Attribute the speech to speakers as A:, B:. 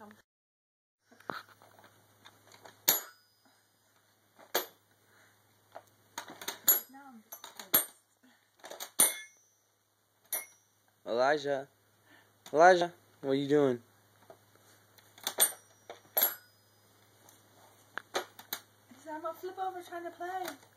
A: come. Now I'm just
B: Elijah. Elijah, what are you doing?
A: I'm gonna flip over trying to play.